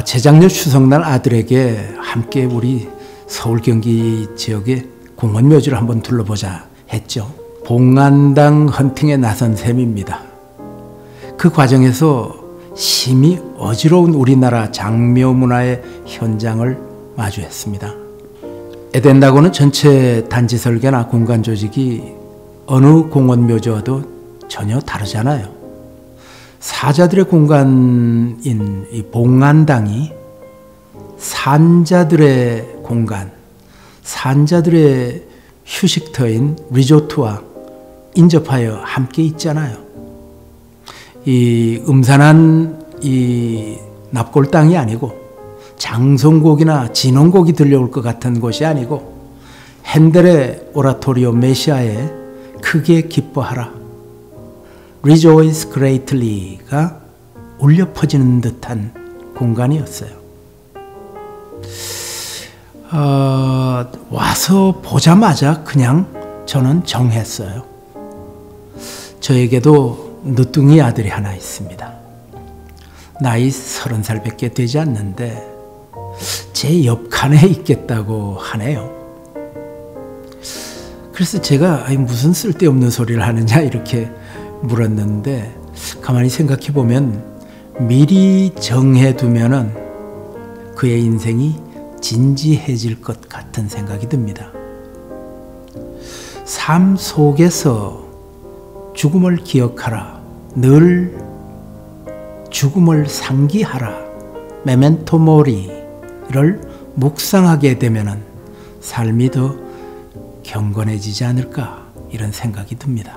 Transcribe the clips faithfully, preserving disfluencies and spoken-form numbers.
재작년 추석날 아들에게 함께 우리 서울 경기 지역의 공원 묘지를 한번 둘러보자 했죠. 봉안당 헌팅에 나선 셈입니다. 그 과정에서 심히 어지러운 우리나라 장묘 문화의 현장을 마주했습니다. 에덴나고는 전체 단지 설계나 공간 조직이 어느 공원 묘지와도 전혀 다르잖아요. 사자들의 공간인 이 봉안당이 산자들의 공간, 산자들의 휴식터인 리조트와 인접하여 함께 있잖아요. 이 음산한 이 납골 땅이 아니고 장송곡이나 진홍곡이 들려올 것 같은 곳이 아니고 핸델의 오라토리오 메시아에 크게 기뻐하라, Rejoice greatly가 울려 퍼지는 듯한 공간이었어요. 어, 와서 보자마자 그냥 저는 정했어요. 저에게도 늦둥이 아들이 하나 있습니다. 나이 서른 살밖에 되지 않는데 제 옆칸에 있겠다고 하네요. 그래서 제가 아니, 무슨 쓸데없는 소리를 하느냐 이렇게 물었는데 가만히 생각해 보면 미리 정해두면은 그의 인생이 진지해질 것 같은 생각이 듭니다. 삶 속에서 죽음을 기억하라, 늘 죽음을 상기하라, 메멘토 모리를 묵상하게 되면은 삶이 더 경건해지지 않을까 이런 생각이 듭니다.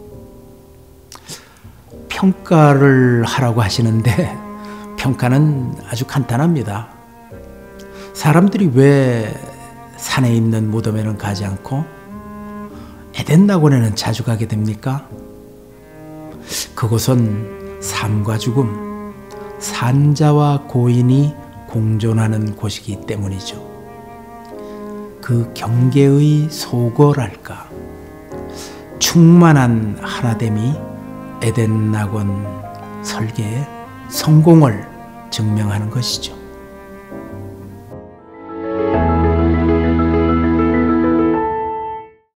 평가를 하라고 하시는데 평가는 아주 간단합니다. 사람들이 왜 산에 있는 무덤에는 가지 않고 에덴나곤에는 자주 가게 됩니까? 그곳은 삶과 죽음, 산자와 고인이 공존하는 곳이기 때문이죠. 그 경계의 소거랄까, 충만한 하나됨이 에덴나곤 설계의 성공을 증명하는 것이죠.